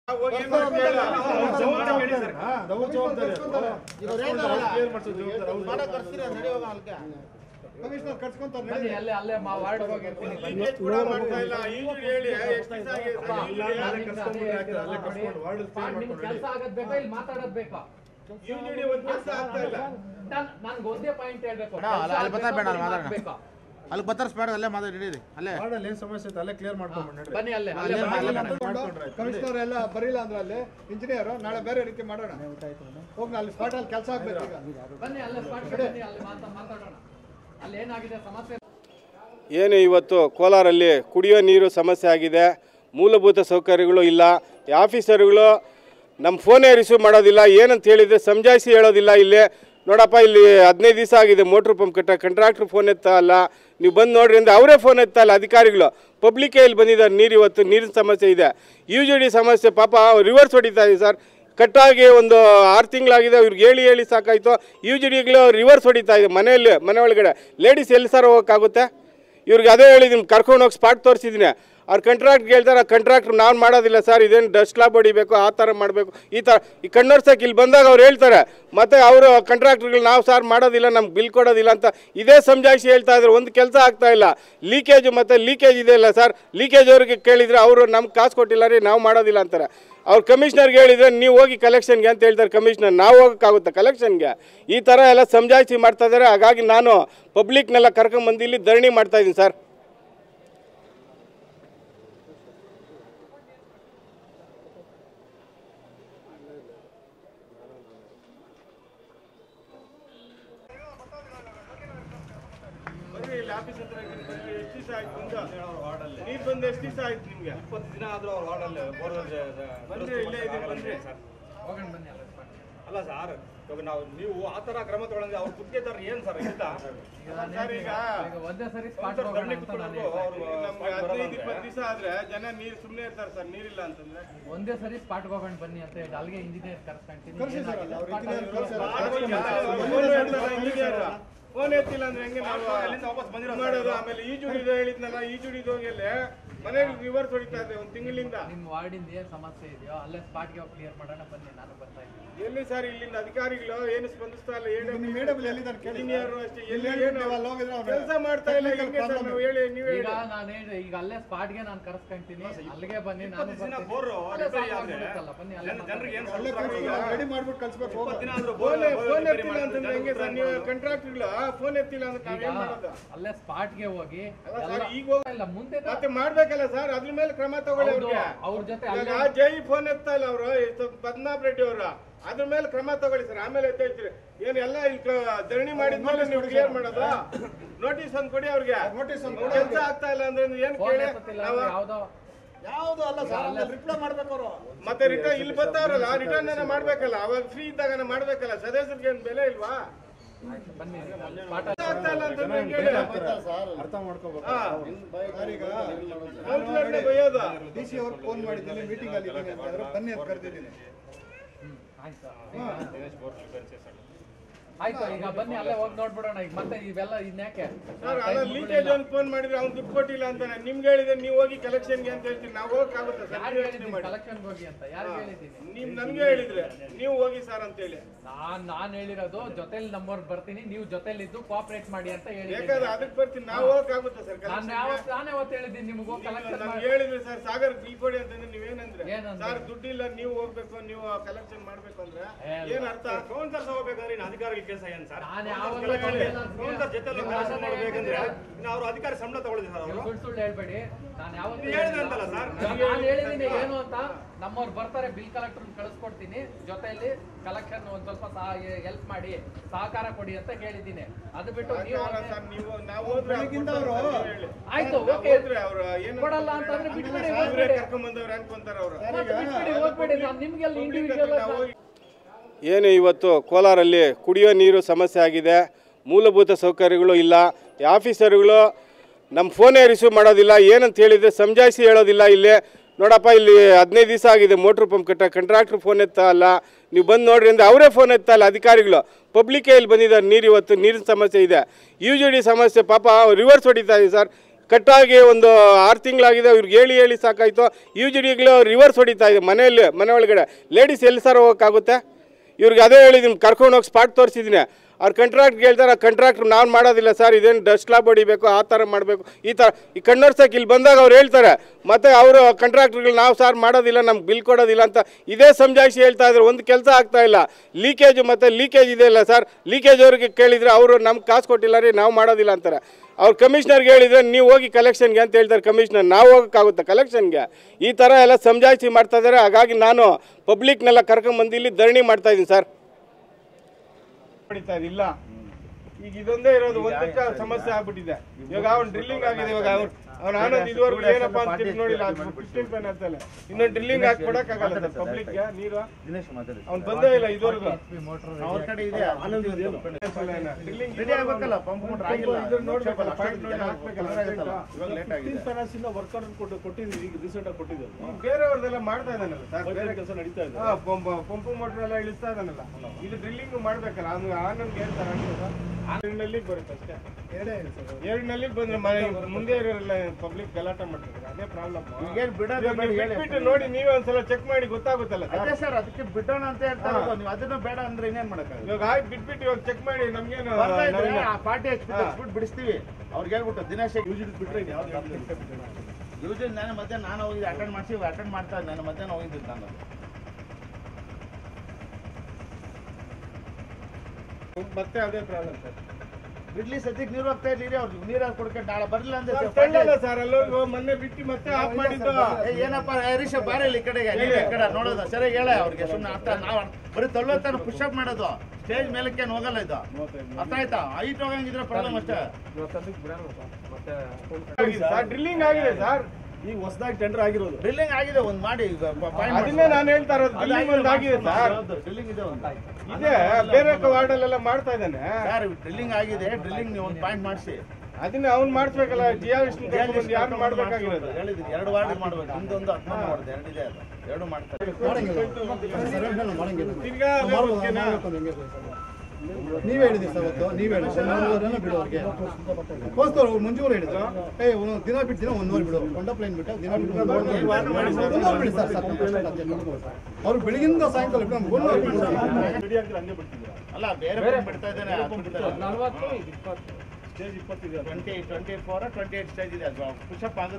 Commissioner ಕರ್ಸ್ಕೊಂತಾರೆ ಅಲ್ಲೇ ward ಹೋಗಿರ್ತೀನಿ ಕೆಲಸ ಆಗದ್ ಬೇಕಾ ಇಲ್ಲಿ ಮಾತಾಡೋದ್ ಬೇಕಾ ನನ್ಗೆ ಒಂದೇ ಪಾಯಿಂಟ್ ಹೇಳ್ಬೇಕು ಅಲ್ಲಿ ಬತ್ತರಿಸ್ಬೇಡ ಅಲ್ಲೇ ಮಾತಾಡಿರಿ ಅಲ್ಲೇ ಮಾಡಲ್ ಏನ್ ಸಮಸ್ಯೆ ಐತೆ ಅಲ್ಲೇ ಕ್ಲಿಯರ್ ಮಾಡ್ಕೊಂಡು ಬನ್ನಿ ಅಲ್ಲೇ ಕಮಿಷನರ್ ಎಲ್ಲ ಬರೀಲ್ಲ ಅಂದ್ರೆ ಅಲ್ಲಿ ಇಂಜಿನಿಯರ್ ನಾಳೆ ಬೇರೆ ರೀತಿ ಮಾಡೋಣ ಹೋಗಿ ಅಲ್ಲಿ ಸ್ಪಾಟ್ ಅಲ್ಲಿ ಕೆಲಸ ಆಗ್ಬೇಕು ಈಗ ಬನ್ನಿ ಅಲ್ಲೇ ಸ್ಪಾಟ್ ಬನ್ನಿ ಅಲ್ಲಿ ಮಾತಾಡೋಣ ಅಲ್ಲಿ ಏನಾಗಿದೆ ಸಮಸ್ಯೆ ಏನು ಇವತ್ತು ಕೋಲಾರಲ್ಲಿ ಕುಡಿಯೋ ನೀರು ಸಮಸ್ಯೆ ಆಗಿದೆ, ಮೂಲಭೂತ ಸೌಕರ್ಯಗಳು ಇಲ್ಲ, ಆಫೀಸರ್ಗಳು ನಮ್ಮ ಫೋನೇ ರಿಸೀವ್ ಮಾಡೋದಿಲ್ಲ, ಏನಂತ ಹೇಳಿದರೆ ಸಮಜಾಯಿಸಿ ಹೇಳೋದಿಲ್ಲ. ಇಲ್ಲಿ ನೋಡಪ್ಪ ಇಲ್ಲಿ 15 ದಿವಸ ಆಗಿದೆ ಮೋಟ್ರ್ ಪಂಪ್ ಕಾಂಟ್ರಾಕ್ಟ್ರ್ ಫೋನ್ ಎತ್ತಾ ಅಲ್ಲ, ನೀವು ಬಂದು ನೋಡ್ರಿ ಅಂದರೆ ಅವರೇ ಫೋನ್ ಎತ್ತಾ ಇಲ್ಲ ಅಧಿಕಾರಿಗಳು. ಪಬ್ಲಿಕ್ಕೇ ಇಲ್ಲಿ ಬಂದಿದ್ದಾರೆ, ನೀರು ಇವತ್ತು ನೀರಿನ ಸಮಸ್ಯೆ ಇದೆ. UGD ಸಮಸ್ಯೆ ಪಾಪ ರಿವರ್ಸ್ ಹೊಡಿತಾ ಇದೆ ಸರ್, ಕಟ್ಟಾಗಿ ಒಂದು 6 ತಿಂಗಳಾಗಿದೆ, ಇವ್ರಿಗೆ ಹೇಳಿ ಸಾಕಾಯಿತು. UGDಗಳು ರಿವರ್ಸ್ ಹೊಡಿತಾ ಇದೆ ಮನೆ ಒಳಗಡೆ. ಲೇಡೀಸ್ ಎಲ್ಲಿ ಸರ್ ಹೋಗೋಕ್ಕಾಗುತ್ತೆ? ಇವ್ರಿಗೆ ಅದೇ ಹೇಳಿದ್ದೀನಿ, ಕರ್ಕೊಂಡು ಹೋಗಿ ಸ್ಪಾಟ್ ತೋರಿಸಿದ್ದೀನಿ. ಅವ್ರು ಕಾಂಟ್ರಾಕ್ಟ್ಗೆ ಹೇಳ್ತಾರೆ, ಕಾಂಟ್ರಾಕ್ಟ್ರ್ ನಾನು ಮಾಡೋದಿಲ್ಲ ಸರ್, ಇದೇನು ಡಸ್ಟ್ ಸ್ಲಾಬ್ ಹೊಡಿಬೇಕು, ಆ ಥರ ಮಾಡಬೇಕು, ಈ ಥರ ಈ ಕಣ್ಣರ್ಸಕ್ಕೆ ಇಲ್ಲಿ ಬಂದಾಗ ಅವ್ರು ಹೇಳ್ತಾರೆ. ಮತ್ತು ಅವರು ಕಾಂಟ್ರಾಕ್ಟ್ರುಗಳು ನಾವು ಸರ್ ಮಾಡೋದಿಲ್ಲ, ನಮ್ಗೆ ಬಿಲ್ ಕೊಡೋದಿಲ್ಲ ಅಂತ ಇದೇ ಸಮಜಾಯಿಸಿ ಹೇಳ್ತಾ ಇದ್ರು. ಒಂದು ಕೆಲಸ ಆಗ್ತಾಯಿಲ್ಲ. ಲೀಕೇಜು ಮತ್ತು ಲೀಕೇಜ್ ಇದೆ ಇಲ್ಲ ಸರ್, ಲೀಕೇಜ್ ಅವ್ರಿಗೆ ಕೇಳಿದರೆ ಅವರು ನಮ್ಗೆ ಕಾಸು ಕೊಟ್ಟಿಲ್ಲ ರೀ, ನಾವು ಮಾಡೋದಿಲ್ಲ ಅಂತಾರೆ. ಅವ್ರು ಕಮಿಷನರ್ಗೆ ಹೇಳಿದರೆ ನೀವು ಹೋಗಿ ಕಲೆಕ್ಷನ್ಗೆ ಅಂತ ಹೇಳ್ತಾರೆ ಕಮಿಷನರ್, ನಾವು ಹೋಗೋಕ್ಕಾಗುತ್ತೆ ಕಲೆಕ್ಷನ್ಗೆ? ಈ ಥರ ಎಲ್ಲ ಸಮಜಾಯಿಸಿ ಮಾಡ್ತಾ ಇದ್ದಾರೆ. ಹಾಗಾಗಿ ನಾನು ಪಬ್ಲಿಕ್ನೆಲ್ಲ ಕರ್ಕೊಂಬಂದು ಇಲ್ಲಿ ಧರಣಿ ಮಾಡ್ತಾಯಿದ್ದೀನಿ ಸರ್. ಆಫೀಸ್ ಹತ್ರ ಎಷ್ಟು ದಿವಸ ಆಯ್ತು ನೀರು ಬಂದು ಎಷ್ಟು ದಿವಸ ಆಯ್ತು ನಿಮ್ಗೆ? 20 ದಿನ ಆದ್ರೂ ಅವ್ರ ವಾರ್ಡಲ್ಲಿ ಬಂದ್ರೆ ಇಲ್ಲೇ ಇದೀವಿ ಬನ್ರಿ ಅಲ್ಲ ಸರ್, ಇವಾಗ ನೀವು ಆ ಥರ ಕ್ರಮ ತಗೊಂಡ್ರೆ ಅವ್ರ ಗುತ್ತಿಗೆದಾರ ಏನು ಸರ್ ಇಲ್ಲ ಸರ್? ಈಗ ಒಂದೇ ಸರಿ ನಮ್ಗೆ 15-20 ದಿವಸ ಆದ್ರೆ ಜನ ನೀರು ಸುಮ್ಮನೆ ಇರ್ತಾರೆ ಸರ್, ನೀರಿಲ್ಲ ಅಂತಂದ್ರೆ. ಒಂದೇ ಸರಿ ಸ್ಪಾಟ್ಗೆ ಹೋಗೋಣ ಬನ್ನಿ ಅಂತ ಹೇಳಿ ಅಲ್ಲಿಗೆ ಇಂಜಿನಿಯರ್ ಕರ್ಸ್ಕೊಂತೀನಿ. ಫೋನ್ ಎತ್ತಿಲ್ಲ ಅಂದ್ರೆ ಹೆಂಗೆ ನಾವು ವಾಪಸ್ ಬಂದಿರೋ ಮಾಡೋದು? ಆಮೇಲೆ ಈಜುಡಿದು ಹೇಳಿದ್ನಲ್ಲ, ಈಜುಡಿದು ಹೋಗಿಲ್ಲೇ ಮನೆಗೆ ರಿವರ್ಸ್ ಹೊಡಿತಾ ಇದೆ ಒಂದು ತಿಂಗಳಿಂದ. ನಿಮ್ಮ ವಾರ್ಡಿಂದ ಏನು ಸಮಸ್ಯೆ ಇದೆಯೋ ಅಲ್ಲೇ ಸ್ಪಾಟ್ಗೆ ಹೋಗಿ ಕ್ಲಿಯರ್ ಮಾಡೋಣ ಬನ್ನಿ, ನಾನು ಬರ್ತಾ ಇದ್ದೀನಿ. ಎಲ್ಲಿ ಸರ್ ಇಲ್ಲಿಂದ ಅಧಿಕಾರಿಗಳು ಏನು ಸ್ಪಂದಿಸ್ತಾ ಇಲ್ಲ? ಇಂಜಿನಿಯರ್ ಅಷ್ಟೇ ಕೆಲಸ ಮಾಡ್ತಾ ಇಲ್ಲ. ಹೆಂಗೆ ಸರ್ ನಾವು ಹೇಳಿ ನೀವು ಈಗ ನಾನು ಹೇಳಿ ಈಗ ಅಲ್ಲೇ ಸ್ಪಾಟ್ಗೆ ನಾನು ಕರ್ಸ್ಕೊಂತೀನಿ, ಅಲ್ಲಿಗೆ ಬನ್ನಿ, ನಾನು ಬನ್ನಿ ರೆಡಿ ಮಾಡ್ಬಿಟ್ಟು ಕಳ್ಸ್ಬೇಕು. ಫೋನ್ ಎತ್ತಿಲ್ಲ ಅಂತಂದ್ರೆ ಹೆಂಗೆ ಸರ್? ನೀವು ಕಾಂಟ್ರಾಕ್ಟ್ಗಳು ಫೋನ್ ಎತ್ತಿಲ್ಲ ಅಂದ್ರೆ ನಾವೇನ್ ಮಾಡೋದು? ಅಲ್ಲೇ ಸ್ಪಾಟ್ಗೆ ಹೋಗಿ ಈಗ ಮುಂದೆ ಮತ್ತೆ ಮಾಡ್ಬೇಕಲ್ಲ ಸರ್, ಅದ್ರ ಮೇಲೆ ಕ್ರಮ ತಗೊಳ್ಳಿ. ಅವ್ರ ಜೊತೆ ಜೈ ಫೋನ್ ಎತ್ತಾ ಇಲ್ಲ ಅವರು, ಪದ್ಮನಾಭ ರೆಡ್ಡಿ ಅವರು, ಅದ್ರ ಮೇಲೆ ಕ್ರಮ ತಗೊಳ್ಳಿ ಸರ್. ಆಮೇಲೆ ಎತ್ತ ಹೇಳ್ತೀರಿ ಏನು ಎಲ್ಲ ಇಲ್ಲಿ ಧರಣಿ ಮಾಡಿದ್ಮೇಲೆ ನೀವು ಕ್ಲಿಯರ್ ಮಾಡೋದು? ನೋಟಿಸ್ ಒಂದು ಕೊಡಿ ಅವ್ರಿಗೆ. ನೋಟಿಸ್ ಕೆಲಸ ಆಗ್ತಾ ಇಲ್ಲ ಅಂದ್ರೆ ಏನ್ ಕೇಳಿ ಯಾವ್ದು ಅಲ್ಲ ಸರ್, ರಿಪ್ಲೈ ಮಾಡ್ಬೇಕು ಅವರು. ಮತ್ತೆ ರಿಟರ್ನ್ ಇಲ್ಲಿ ಬರ್ತಾವ್ರಲ್ಲ, ರಿಟರ್ನ್ ಮಾಡ್ಬೇಕಲ್ಲ, ಅವಾಗ ಫ್ರೀ ಇದ್ದಾಗ ಮಾಡ್ಬೇಕಲ್ಲ. ಸದಸ್ಯರಿಗೆ ಏನ್ ಬೆಲೆ ಇಲ್ವಾ? ಅರ್ಥ ಮಾಡ್ಕೋಬೇಕು. ಬೈಯೋದು DC ಅವ್ರು ಫೋನ್ ಮಾಡಿದ್ದೀನಿ, ಮೀಟಿಂಗ್ ಅಲ್ಲಿ ಇದ್ದೀನಿ ಅಂತಂದ್ರೆ ಬನ್ನಿ ಅಂತ ಕರೆದಿದ್ದೀನಿ. ಆಯ್ತು, ಈಗ ಬನ್ನಿ ಅಲ್ಲೇ ಹೋಗಿ ನೋಡ್ಬಿಡೋಣ. ಈಗ ಮತ್ತೆ ಇವೆಲ್ಲ ಇನ್ಯಾಕೆ ಲೀಕೇಜ್ ಒಂದು ಫೋನ್ ಮಾಡಿದ್ರೆ ಅವ್ನು ದುಡ್ಡು ಕೊಟ್ಟಿಲ್ಲ ಅಂತಾನೆ. ನಿಮ್ಗೆ ಹೇಳಿದ್ರೆ ನೀವು ಹೋಗಿ ಕಲೆಕ್ಷನ್ಗೆ ಅಂತ ಹೇಳ್ತೀನಿ, ನಾವು ಹೋಗಕ್ಕಾಗುತ್ತೆ ಸರ್? ಕಲೆಕ್ಷನ್ ಹೋಗಿ ಅಂತ ಯಾರು ಹೇಳಿದ್ದೀನಿ? ನೀವು ನನ್ಗೆ ಹೇಳಿದ್ರೆ ನೀವು ಹೋಗಿ ಸರ್ ಅಂತ ಹೇಳಿ. ನಾನ್ ಹೇಳಿರೋದು ಜೊತೆಲಿ ನಮ್ಮವ್ರು ಬರ್ತೀನಿ, ನೀವು ಜೊತೆಲಿ ಇದ್ದು ಕೋಆಪರೇಟ್ ಮಾಡಿ ಅಂತ ಹೇಳಿ. ಬೇಕಾದ್ರೆ ಅದಕ್ಕೆ ಬರ್ತೀನಿ, ನಾವು ಹೋಗಕ್ಕಾಗುತ್ತೆ ಸರ್? ನಾನೇ ಅವತ್ತು ಹೇಳಿದ್ದೀನಿ ನಿಮ್ಗೆ ಕಲೆಕ್ಷನ್ ಹೇಳಿದ್ರಿ ಸರ್, ಸಾಗರ್ ಬಿಲ್ ಕೊಡಿ ಅಂತಂದ್ರೆ ನೀವೇನಂದ್ರೆ ಸರ್ ದುಡ್ಡಿಲ್ಲ ನೀವು ಹೋಗ್ಬೇಕು, ನೀವು ಕಲೆಕ್ಷನ್ ಮಾಡ್ಬೇಕು ಅಂದ್ರೆ ಏನ್ ಅರ್ಥ? ಕೌನ್ಸರ್ ಹೋಗ್ಬೇಕಾದ್ರೆ ಇನ್ನು ಅಧಿಕಾರಿಗಳ ಕೆಲಸ ಏನ್ ಸರ್? ಕೌನ್ಸರ್ ಜೊತೆ ಮಾಡ್ಬೇಕಂದ್ರೆ ಅವ್ರು ಅಧಿಕಾರಿ ಸಂಬಳ ತಗೊಳ್ಳಿದೆ ಸರ್. ಅವರು ಸುಳ್ಳು ಹೇಳ್ಬೇಡಿ. ನಾನು ಯಾವತ್ತೂ ಹೇಳಿದಂತಲ್ಲ ಸರ್, ನಾನು ಹೇಳಿದ್ದೀನಿ ಏನು ಅಂತ. ನಮ್ಮವ್ರು ಬರ್ತಾರೆ, ಬಿಲ್ ಕಲೆಕ್ಟರ್ ಕಳಿಸ್ಕೊಡ್ತೀನಿ, ಜೊತೆಯಲ್ಲಿ ಕಲೆಕ್ಷನ್ ಒಂದ್ ಸ್ವಲ್ಪ ಹೆಲ್ಪ್ ಮಾಡಿ, ಸಹಕಾರ ಕೊಡಿ ಅಂತ ಹೇಳಿದ್ದೀನಿ. ಅದು ಬಿಟ್ಟು ಆಯ್ತು ಕೊಡಲ್ಲ ಅಂತಂದ್ರೆ ಬಿಟ್ಬಿಡಿ, ಹೋಗ್ಬೇಡಿ. ನಾನು ನಿಮ್ಗೆ ಇಂಡಿವಿಜುವಲ್ ಏನು ಇವತ್ತು ಕೋಲಾರಲ್ಲಿ ಕುಡಿಯೋ ನೀರು ಸಮಸ್ಯೆ ಆಗಿದೆ, ಮೂಲಭೂತ ಸೌಕರ್ಯಗಳು ಇಲ್ಲ, ಆಫೀಸರ್ಗಳು ನಮ್ಮ ಫೋನೇ ರಿಸೀವ್ ಮಾಡೋದಿಲ್ಲ, ಏನಂತ ಹೇಳಿದರೆ ಸಮಜಾಯಿಸಿ ಹೇಳೋದಿಲ್ಲ. ಇಲ್ಲಿ ನೋಡಪ್ಪ ಇಲ್ಲಿ 15 ದಿವಸ ಆಗಿದೆ ಮೋಟ್ರ್ ಪಂಪ್ ಕಾಂಟ್ರಾಕ್ಟ್ರ್ ಫೋನ್ ಎತ್ತಾ ಅಲ್ಲ, ನೀವು ಬಂದು ನೋಡ್ರಿ ಅಂದರೆ ಅವರೇ ಫೋನ್ ಎತ್ತಾ ಇಲ್ಲ ಅಧಿಕಾರಿಗಳು. ಪಬ್ಲಿಕ್ಕೇ ಇಲ್ಲಿ ಬಂದಿದ್ದಾರೆ, ನೀರು ಇವತ್ತು ನೀರಿನ ಸಮಸ್ಯೆ ಇದೆ. UGD ಸಮಸ್ಯೆ ಪಾಪ ರಿವರ್ಸ್ ಹೊಡಿತಾ ಇದೆ ಸರ್, ಕಟ್ಟಾಗಿ ಒಂದು 6 ತಿಂಗಳಾಗಿದೆ. ಇವ್ರಿಗೆ ಹೇಳಿ ಸಾಕಾಯಿತು. UGDಗಳು ರಿವರ್ಸ್ ಹೊಡಿತಾ ಇದೆ ಮನೆ ಒಳಗಡೆ. ಲೇಡೀಸ್ ಎಲ್ಲಿ ಸರ್ ಹೋಗೋಕ್ಕಾಗುತ್ತೆ? ಇವ್ರಿಗೆ ಅದೇ ಹೇಳಿದ್ದೀನಿ, ಕರ್ಕೊಂಡು ಹೋಗಿ ಸ್ಪಾಟ್ ತೋರಿಸಿದ್ದೀನಿ. ಅವ್ರು ಕಂಟ್ರಾಕ್ಟ್ಗೆ ಹೇಳ್ತಾರೆ, ಕಂಟ್ರಾಕ್ಟ್ರ್ ನಾನು ಮಾಡೋದಿಲ್ಲ ಸರ್, ಇದೇನು ಡಸ್ಟ್ ಸ್ಲಾಬ್ ಹೊಡಿಬೇಕು, ಆ ಥರ ಮಾಡಬೇಕು, ಈ ಥರ ಈ ಕಣ್ಣೋರ್ಸಕ್ಕೆ ಇಲ್ಲಿ ಬಂದಾಗ ಅವ್ರು ಹೇಳ್ತಾರೆ. ಮತ್ತು ಅವರು ಕಂಟ್ರಾಕ್ಟ್ರುಗಳು ನಾವು ಸರ್ ಮಾಡೋದಿಲ್ಲ, ನಮ್ಗೆ ಬಿಲ್ ಕೊಡೋದಿಲ್ಲ ಅಂತ ಇದೇ ಸಮಜಾಯಿಸಿ ಹೇಳ್ತಾ ಇದ್ರು. ಒಂದು ಕೆಲಸ ಆಗ್ತಾ ಇಲ್ಲ. ಲೀಕೇಜ್ ಇದೆ ಇಲ್ಲ ಸರ್, ಲೀಕೇಜ್ ಅವ್ರಿಗೆ ಕೇಳಿದರೆ ಅವರು ನಮ್ಗೆ ಕಾಸು ಕೊಟ್ಟಿಲ್ಲ ರೀ, ನಾವು ಮಾಡೋದಿಲ್ಲ ಅಂತಾರೆ. ಅವ್ರು ಕಮಿಷನರ್ಗೆ ಹೇಳಿದರೆ ನೀವು ಹೋಗಿ ಕಲೆಕ್ಷನ್ಗೆ ಅಂತ ಹೇಳ್ತಾರೆ ಕಮಿಷನರ್. ನಾವು ಹೋಗೋಕ್ಕಾಗುತ್ತೆ ಕಲೆಕ್ಷನ್ಗೆ? ಈ ಥರ ಎಲ್ಲ ಸಮಜಾಯಿಸಿ ಮಾಡ್ತಾ ಇದ್ದಾರೆ. ಹಾಗಾಗಿ ನಾನು ಪಬ್ಲಿಕ್ನೆಲ್ಲ ಕರ್ಕೊಂಬಂದು ಇಲ್ಲಿ ಧರಣಿ ಮಾಡ್ತಾಯಿದ್ದೀನಿ ಸರ್. ಇಲ್ಲ, ಈಗ ಇದೊಂದೇ ಇರೋದು, ಒಂದು ಸಮಸ್ಯೆ ಆಗ್ಬಿಟ್ಟಿದೆ. ಇವಾಗ ಅವ್ನು ಡ್ರಿಲ್ಲಿಂಗ್ ಆಗಿದೆ. ಇವಾಗ ಅವ್ನು ಆನಂದ್ ಇದುವರೆಗೂ ಏನಪ್ಪ ಅಂತ ನೋಡಿಲ್ಲ. 15 ಪೆನ್ ಅಂತಲ್ಲ, ಇನ್ನೊಂದು ಡ್ರಿಲ್ಲಿಂಗ್ ಹಾಕಿ ಕೊಡಕ್ಕಾಗಲ್ಲ ಪಬ್ಲಿಕ್ಗೆ ನೀರು. ಅವ್ನು ಬಂದೇ ಇಲ್ಲ ಇದುವರೆಗೂ. ಅವ್ರ ಕಡೆ ಇದೆ ಡ್ರಿಲ್ಲಿಂಗ್ ರೆಡಿ ಆಗ್ಬೇಕಲ್ಲ, ಪಂಪ್ ಮೋಟರ್ ಆಗಿಲ್ಲ, ನೋಡ್ಬೇಕಲ್ಲ, ಪಾಯಿಂಟ್ ನೋಡಿ ಹಾಕ್ಬೇಕಲ್ಲ. ಇವಾಗ ಲೇಟ್ ಆಗಿದೆ. ವರ್ಕರ್ ಕೊಟ್ಟಿದ್ದೀವಿ, ಈಗ ರೀಸೆಂಟ್ ಆಗಿ ಕೊಟ್ಟಿದ್ದೀವಿ. ಬೇರೆಯವ್ರದೆಲ್ಲ ಮಾಡ್ತಾ ಇದ್ದಾನಲ್ಲ ಸರ್, ಬೇರೆ ಕೆಲಸ ನಡೀತಾ ಇದೆ. ಪಂಪು ಮೋಟರ್ ಎಲ್ಲ ಇಳಿಸ್ತಾ ಇದ್ದಾನಲ್ಲ. ಇದು ಡ್ರಿಲ್ಲಿಂಗ್ ಮಾಡ್ಬೇಕಲ್ಲ. ಅದು ಆನಂದ್ಗೆ ಹೇಳ್ತಾರೆ ನಲ್ಲಿ ಬರುತ್ತೆ ಅಷ್ಟೇ. 2 ನಲ್ಲಿ ಬಂದ್ರೆ ಮುಂದೆ ಇರೋರೆಲ್ಲ ಪಬ್ಲಿಕ್ ಗಲಾಟೆ ಮಾಡ್ತಾರೆ. ಅದೇ ಪ್ರಾಬ್ಲಮ್. ಈಗೇನು ಬಿಡೋದು ಬಿಟ್ಟು ನೋಡಿ, ನೀವೇ ಒಂದ್ಸಲ ಚೆಕ್ ಮಾಡಿ ಗೊತ್ತಾಗುತ್ತಲ್ಲ ಅದೇ ಸರ್, ಅದಕ್ಕೆ ಬಿಡೋಣ ಅಂತ ಹೇಳ್ತಾರೆ. ನೀವು ಅದನ್ನು ಬೇಡ ಅಂದ್ರೆ ಇನ್ನೇನ್ ಮಾಡಕ್ಕಾಗಲ್ಲ. ಇವಾಗ ಆಯ್ತು ಬಿಟ್ಬಿಟ್ಟು ಇವಾಗ ಚೆಕ್ ಮಾಡಿ ನಮ್ಗೇನು ಪಾರ್ಟಿ ಹಚ್ಬಿಟ್ಟು ಬಿಡಿಸ್ತೀವಿ. ಅವ್ರಿಗೆ ಹೇಳ್ಬಿಟ್ಟು ದಿನೇಶ್ ಬಿಟ್ರೆ ಯಾವ್ದು ಯೂಶಲಿ ನಾನು ಮಧ್ಯಾಹ್ನ ನಾನು ಹೋಗಿ ಅಟೆಂಡ್ ಮಾಡ್ತಾ ಇದ್ದೆ. ನಾನು ಮಧ್ಯಾಹ್ನ ಹೋಗಿದ್ದೆ. ನಾನು ಮತ್ತೆ ಅದೇ ಪ್ರಾಬ್ಲಮ್ ಸರ್. ಬಿಡ್ಲಿ, ಸದ್ಯಕ್ಕೆ ನೀರು ಹೋಗ್ತಾ ಇರ್ಲಿ, ಅವ್ರಿಗೆ ನೀರು ಕೊಡ್ಕೊಂಡು ನಾಳೆ ಬರ್ಲಿಲ್ಲ ಅಂದ್ರೆ ಸರ್ ಅಲ್ಲೋಗಿ ಮೊನ್ನೆ ಬಿಟ್ಟು ಮತ್ತೆ ಆಫ್ ಮಾಡಿದ್ದು. ಏನಪ್ಪ ಹರೀಶ ಬಾರ ಇಲ್ಲಿ ಈ ಕಡೆಗೆ, ಈ ಕಡೆ ನೋಡೋದು ಸರಿಯಾಗಿ ಹೇಳ ಅವ್ರಿಗೆ. ಸುಮ್ಮನೆ ಅರ್ಥ ನಾವು ಬರೀ ತೊಳ್ಳೋತಾನ ಪುಷಪ್ ಮಾಡೋದು, ಸ್ಟೇಜ್ ಮೇಲಕ್ಕೆ ಹೋಗಲ್ಲ ಇದು. ಅರ್ಥ ಆಯ್ತಾ? ಹೈಟ್ ಹೋಗಂಗಿದ್ರೆ ಪ್ರಾಬ್ಲಮ್ ಅಷ್ಟೇ. ಡ್ರಿಲ್ಲಿಂಗ್ ಆಗಿದೆ ಸರ್, ಈಗ ಹೊಸದಾಗಿ ಟೆಂಡರ್ ಆಗಿರೋದು. ಡ್ರಿಲ್ಲಿಂಗ್ ಆಗಿದೆ ಒಂದು ಮಾಡಿ. ಅದನ್ನೇ ನಾನು ಹೇಳ್ತಾ ಇರೋದು. ಡ್ರಿಲ್ಲಿಂಗ್ ಒಂದು ಆಗಿದೆ ಸರ್, ಡ್ರಿಲ್ಲಿಂಗ್ ಇದೆ ಒಂದು ಇದೆ. ಬೇರೆ ವಾರ್ಡಲ್ಲೆಲ್ಲ ಮಾಡ್ತಾ ಇದ್ದಾನೆ ಸರ್. ಡ್ರಿಲ್ಲಿಂಗ್ ಆಗಿದೆ, ಡ್ರಿಲ್ಲಿಂಗ್ ನೀವು ಒಂದು ಪಾಯಿಂಟ್ ಮಾಡಿಸಿ. ಅದನ್ನ ಅವ್ನು ಮಾಡಿಸ್ಬೇಕಲ್ಲ. ಜಿಯಾವಿಸ್ಟ್ ಯಾರು ಮಾಡ್ಬೇಕಾಗಿರೋದು? ಹೇಳಿದ್ದೀನಿ 2 ವಾರ್ಡ್ ಮಾಡ್ಬೇಕು. ನಿಮ್ದೊಂದು 11 ವಾರ್ಡ್ 2 ಇದೆ, ಅದು 2 ಮಾಡ್ತಾರೆ. ತಿರ್ಗಾ ನೀವೇ ಹೇಳಿದ್ರಿ ಸರ್, ಅವತ್ತು ನೀವೇ ಹೇಳಿದ್ರೆ ಬಿಡೋರಿಗೆ ಕೋಸ್ಕರ ಮುಂಜೂರು ಹೇಳಿದ್ರು. ದಿನ ಬಿಟ್ಟು ದಿನ 1 ವಾರ ಬಿಡು, ಕೊಂಡಪ್ಲೈನ್ ಬಿಟ್ಟು ದಿನ ಬಿಟ್ಟು 1 ವಾರ ಬಿಡಿ ಸರ್. ಅವ್ರು ಬೆಳಿಗಿಂದ ಸಾಯಂಕಾಲ ಬಿಟ್ಟು 1 ವಾರ ಬಿಡಿ. ಅಲ್ಲ, ಬೇರೆ ಬಿಡ್ತಾ ಇದ್ದೇನೆ. 40, 20 ಸ್ಟೇಜ್ 20 ಇದೆ. 24 28 ಸ್ಟೇಜ್ ಇದೆ. ಅದು ಪುಷಪ್ ಆಗುತ್ತೆ.